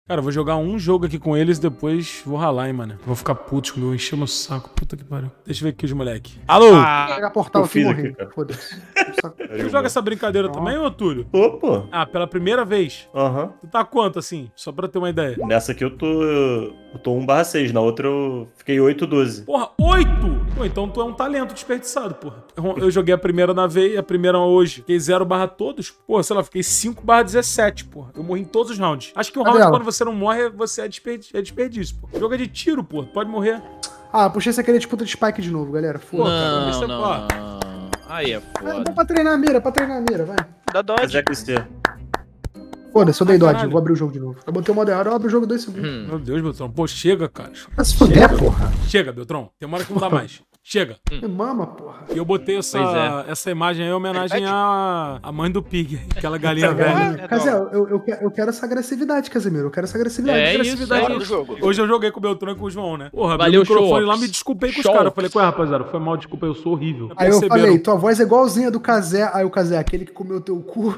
Cara, eu vou jogar um jogo aqui com eles e depois vou ralar, hein, mano. Vou ficar puto comigo, encher meu saco. Puta que pariu. Deixa eu ver aqui os moleque. Alô? Pegar portal aqui e morrer. Foda-se. Tu joga essa brincadeira também, ô Túlio? Tô, pô. Ah, pela primeira vez? Aham. Tu tá quanto, assim? Só pra ter uma ideia. Nessa aqui eu tô 1/6, na outra eu fiquei 8/12. Porra, 8? Pô, então tu é um talento desperdiçado, porra. Eu joguei a primeira na vez, a primeira hoje. Fiquei 0/todos. Porra, sei lá, fiquei 5/17, porra. Eu morri em todos os rounds. Acho que um round, quando você não morre, você é desperdício, pô. Jogo é de tiro, pô. Pode morrer. Ah, puxei essa aqui disputa de Spike de novo, galera. Foda. Não. Aí é É foda. bom pra treinar a mira, vai. Dá dodge. Mas é que você. Foda-se, eu dei dodge. caralho. Vou abrir o jogo de novo. Eu botei o modo errado, eu abro o jogo 2 segundos. Meu Deus, Beltrão. Pô, chega, cara. Vai se fuder, porra. Chega, Beltrão. Tem uma hora que não dá mais. Chega. Me mama, porra. E eu botei essa imagem aí em homenagem à mãe do Pig. Aquela galinha velha. Casemiro, eu quero essa agressividade, Casemiro. Eu quero essa agressividade. É isso, Agressividade. Hora do jogo. Hoje eu joguei com o Beltrão e com o João, né? Porra, Valeu, abriu o microfone show. lá, me desculpei com os Show. caras. Falei, ué, rapaziada, foi mal, desculpa, eu sou horrível. Aí eu Perceberam? falei, tua voz é igualzinha do Kazé. Aí o Kazé, aquele que comeu teu cu.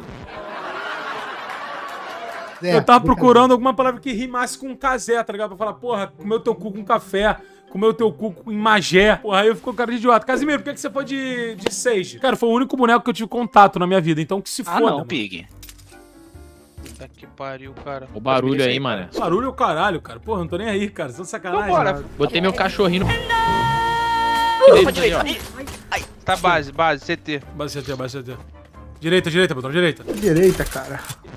É, Eu tava brincadeira. procurando alguma palavra que rimasse com casé, tá ligado? Pra falar, porra, comeu teu cu com café, comeu teu cu em magé. Porra, aí eu ficou cara de idiota. Casimiro, por que você foi de Sage? Cara, foi o único boneco que eu tive contato na minha vida, então que se foda. Não, mano. Pig. Puta que pariu, cara. O barulho aí, mano. Barulho é o caralho, cara. Porra, não tô nem aí, cara. São sacanagem. Então bora. Né? Botei meu cachorrinho no... Pra direita. Tá base, CT. Base CT. Direita, Beltrão, direita. Direita, cara.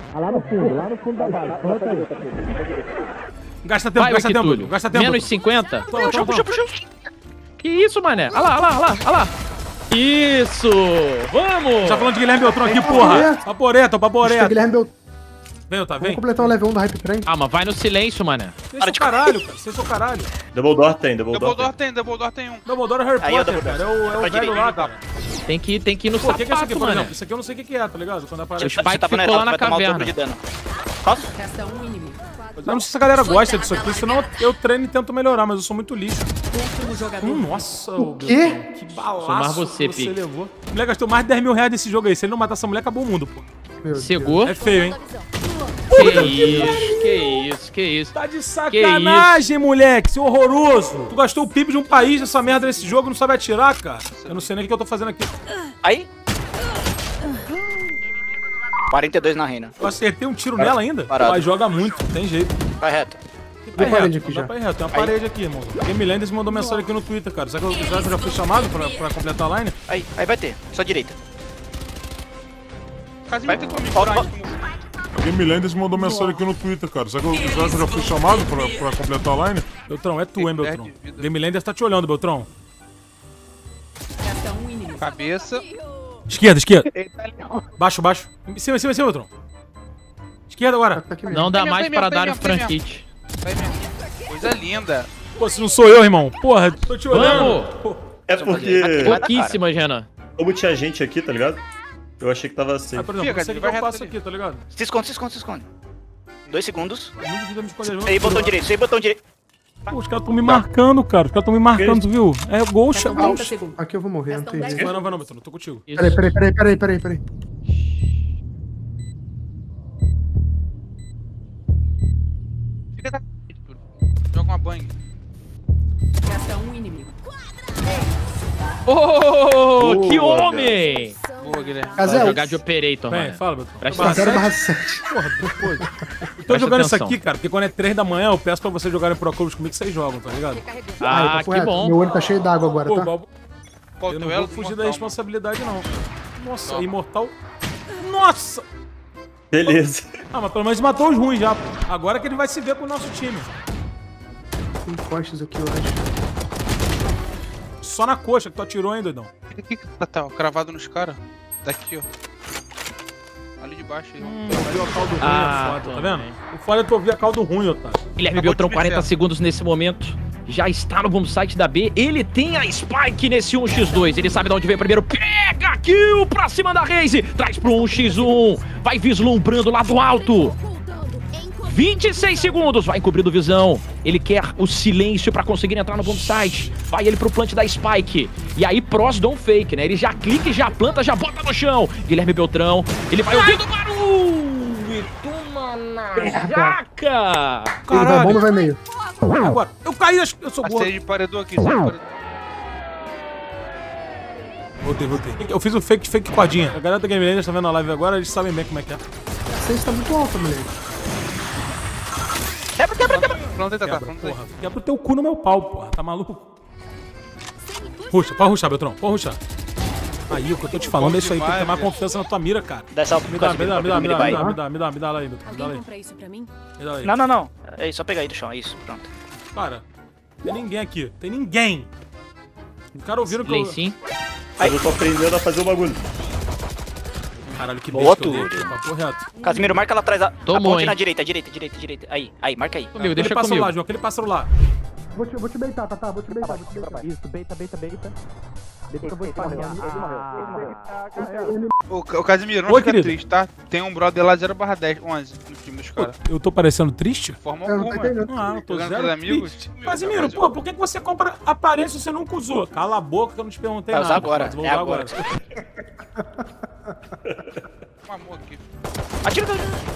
Gasta tempo, Vai, gasta tempo. Túlio. Gasta tempo. Menos 50? Puxa. Que isso, mané? Olha lá. Isso! Vamos! Tá falando de Guilherme Beltrão aqui, porra. Paporeta. Puxa, Guilherme Bel... Vem, tá, Vamos vem. completar o level 1 do Hype Train. Ah, mas vai no silêncio, mané. Vocês são caralho, cara. Vocês são caralho. Double Door tem. Double Door tem um. Dumbledore é Harry Aí, Potter, Dumbledore. cara. É o Pra velho direita, lá, tá. cara. Tem que ir no Pô, o que é isso aqui, sapato, por mané. exemplo? Isso aqui eu não sei o que é, tá ligado? Quando aparece. Spike Você tá ficou vulnerável, lá na vai tomar o dobro caverna. de dano. Posso? Resta um inimigo. Eu não sei se a galera gosta disso aqui, senão eu treino e tento melhorar, mas eu sou muito lixo. Último jogador. Nossa, o quê? Que balaço Sou mais você, que você Pig. levou. A mulher gastou mais de 10 mil reais nesse jogo aí. Se ele não matar essa mulher, acabou o mundo, pô. Meu Deus. Cegou. É feio, hein? Que isso. Tá de sacanagem, moleque, seu horroroso. Tu gastou o PIB de um país nessa merda nesse jogo e não sabe atirar, cara. Eu não sei nem o que eu tô fazendo aqui. Aí. 42 na reina. Eu acertei um tiro nela ainda? Parado. Mas joga muito, tem jeito. Vai reto. Vai parede reto, aqui não dá já. pra ir reto. Tem uma parede aqui, irmão. Game Landers mandou mensagem aqui no Twitter, cara. Será que eu já fui chamado pra completar a line? Aí vai ter. Só direita. Casimiro tem comigo. Volta, Brian, volta. Game Landers mandou mensagem aqui no Twitter, cara. Será que eu já fui chamado pra completar a line? Beltrão, é tu, hein, Beltrão. perde vida. Game Landers tá te olhando, Beltrão. Resta um inimigo. Cabeça. Esquerda. Baixo. Em cima, Beltrão. Esquerda agora. Tá aqui mesmo. Não dá Tem mais mesmo, para tem dar o mesmo, tem mesmo. franquite. Vai mesmo. Coisa linda. Pô, se não sou eu, irmão. Porra, tô te olhando. Vamos! Pô, É porque, Pouquíssimas, Renan. como tinha gente aqui, tá ligado? Eu achei que tava safe. por exemplo, Fica, você que vai eu reto passo ali. aqui, tá ligado? Se esconde. 2 segundos. É muito difícil me esconder junto. Aí, botão direito. Pô, os caras tão me marcando, cara. Os caras tão me marcando, tu viu? É ghost, é Restam 30 ghost. segundos. Aqui eu vou morrer, não Restam tem 10 jeito. Vai não, Beltrão. Tô contigo. Isso. Peraí. Fica da... Joga uma bang. Resta um inimigo. Oh, que Boa, homem! Boa, Guilherme. Vai Casé, jogar de operator, Vem, mano. fala, Beltrão. Presta Barra atenção. 7. 0/7. Porra, depois. Tô Presta jogando isso atenção. aqui, cara, porque quando é 3 da manhã, eu peço pra vocês jogarem Pro Clubes comigo que vocês jogam, tá ligado? Ah, papo que reto. bom. Meu olho tá cheio d'água agora, Pô, tá? Bob, Qual eu o não duelo vou do fugir Mortal, da responsabilidade, não. Nossa, Toma. Imortal. Nossa! Beleza. Ah, mas pelo menos matou os ruins já. Pô. Agora que ele vai se ver com o nosso time. Tem costas aqui, eu acho. Só na coxa que tu atirou, hein, doidão? Aqui, tá, ó, cravado nos caras. Daqui, ó. Ali de baixo aí. Eu vi a caldo ruim, Ah, é foda, tá também. vendo? O foda é tu ouvir a caldo ruim, otário. Guilherme Acabou Beltrão, de 40 dizer. segundos nesse momento. Já está no bombsite da B. Ele tem a Spike nesse 1x2. Ele sabe de onde veio primeiro. Pega a kill pra cima da Raze. Traz pro 1x1. Vai vislumbrando lá do alto. 26 segundos. Vai encobrindo visão. Ele quer o silêncio pra conseguir entrar no bombsite. Vai ele pro plant da Spike. E aí, pros don't fake, né? Ele já clica, já planta, já bota no chão. Guilherme Beltrão. Ele vai ouvindo o barulho. E toma na Jaca! Ele vai bomba ou vai meio? Agora, eu caí, eu sou A gordo. Sage paredou aqui, Sage paredou. Voltei. Eu fiz o fake codinha. A galera da Game Land tá vendo a live agora, eles sabem bem como é que é. Você está muito alta, moleque. Planta aí, Tatá. Quebra, Planta aí. porra. Quebra o teu cu no meu pau, porra. Tá maluco? Ruxa, pode ruxar, Beltrão. Pode ruxar. Aí, o que eu tô te falando é isso aí. Tem que ter mais confiança na tua mira, cara. Dá essa Me dá lá aí, Beltrão. Me dá lá aí. Alguém compra isso pra mim? Me dá aí. Não. É só pegar aí do chão. É isso, pronto. Cara, tem ninguém aqui. Tem ninguém. Os caras ouviram que eu... Sim. Mas eu tô aprendendo a fazer o bagulho. Caralho, que Boa, besta que eu dei tudo. aqui, papo reto. Casimiro, marca lá atrás. Tomou, Aponte hein? na direita. Aí, marca aí. Comigo, Aquele deixa pássaro comigo. lá, João. Aquele pássaro lá. Vou te beitar, Tatá. Vou te beitar. Isso, beita. Deita que eu vou esparrear. Ô, Casimiro, não Oi, fica querido. triste, tá? Tem um brother lá 0/10, 11 no time dos caras. Eu tô parecendo triste? Forma Eu não tô alguma. entendendo. Ah, eu tô Jogando zero com os amigos? triste. Casimiro, pô, por que você compra aparência e você nunca usou? Cala a boca que eu não te perguntei Vai nada. usar agora, Mas vou é usar agora. Um amor aqui. Atira.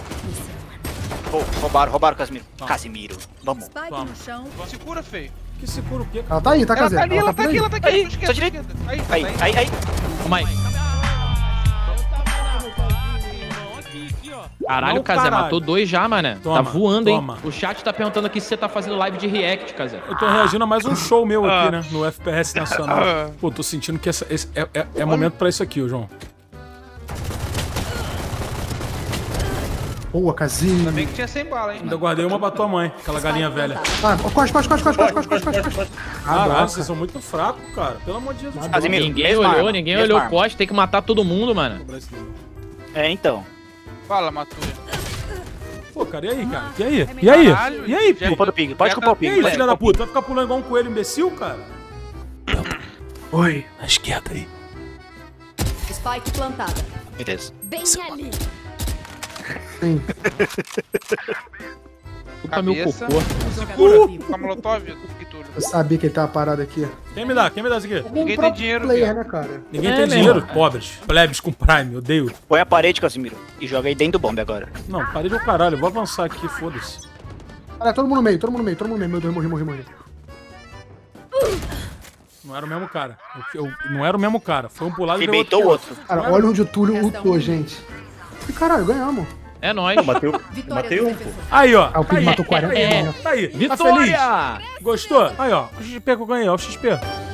Roubaram, Casimiro. Casimiro, vamos. Spike Toma. no chão. Segura, feio. Que segura o quê? Ela tá aí, tá, Ela Casé? tá ali, ela tá por aqui, aí. ela tá aqui. Aí, Esquerda, só direita. esquerda. Aí. Calma aí. Caralho, Não, Casé, caralho. matou 2 já, mané. Toma, Tá voando, toma. hein? O chat tá perguntando aqui se você tá fazendo live de react, Casé. Eu tô reagindo a mais um show meu aqui, né? No FPS Nacional. Ah. Pô, tô sentindo que esse é momento pra isso aqui, ô João. Boa, casinha. Bem que tinha 100 bala, hein? Ainda guardei uma pra tua mãe, aquela galinha velha. Ah, costa. Caralho, vocês são muito fracos, cara. Pelo amor de Jesus. Casimiro, Ninguém mesma olhou, arma, ninguém mesma olhou arma. costa, tem que matar todo mundo, mano. É, então. Fala, Matuia. Pô, cara, e aí, cara? E aí? E aí? Caralho, E aí, já- pô? Culpa do Pig. Pode culpar o E Pig. aí, pode filha da culpar o puta? Vai ficar pulando igual um coelho imbecil, cara? Oi. Na esquerda aí. Spike plantada. Pig. Beleza. Bem ali. Sim. Puta meu Cabeça. cocô. Jogador vivo. Com a Molotov e tudo. Eu sabia que ele tava parado aqui. Quem me dá? Quem me dá isso aqui? Ninguém Um tem dinheiro, player, viado. né, cara? Ninguém É, tem meu dinheiro, irmão. pobres. Plebes com Prime, odeio. Põe a parede, Casimiro. E joga aí dentro do bombe agora. Não, parei do caralho. Vou avançar aqui, foda-se. Olha, todo mundo no meio. Meu Deus, morri. Não era o mesmo cara. Não era o mesmo cara. Foi um pulado E e deu beitou o outro. Cara, olha onde o Túlio ultou, gente. E caralho, ganhamos. É nóis. Não, matei Vitória um, dos pô. defensores. Aí, ó. Ah, o Pig Aí, matou 40, aí, né? Tá aí. Tá feliz? Vitória! Gostou? Aí, ó. O XP que eu ganhei, ó. O XP.